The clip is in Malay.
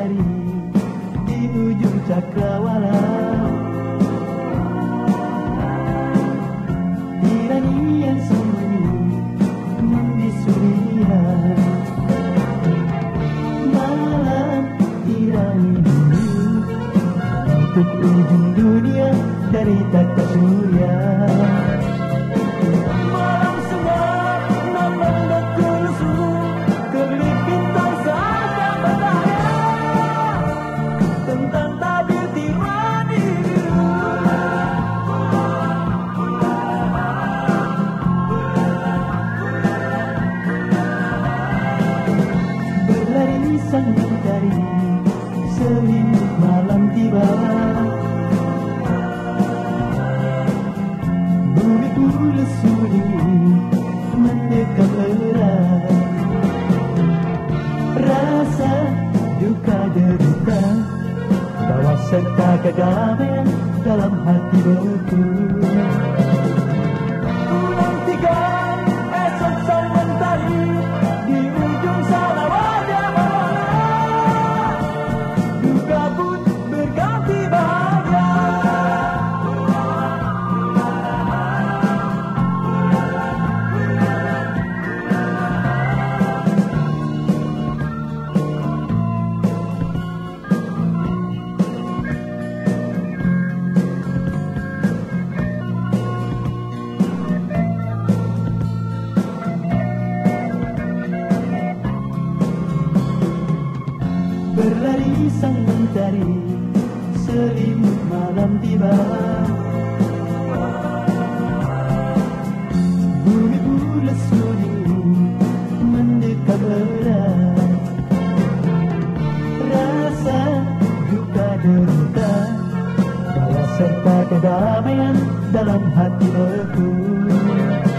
mentari di ujung cakrawala. Tirani yang sembunyi membisu dia. Malam tirani ini untuk ujung dunia dari tata surya. Sang mentari selimut malam tiba, bumi pula sulit mendekap erat. Rasa duka derita bawa serta kedamaian dalam hati betul. Nantikan esok sang mentari di ujung sana wajah. Berlari sang mentari selimut malam tiba, bumi pula sulit mendekap erat. Rasa duka derita bawa serta kedamaian dalam hati betul.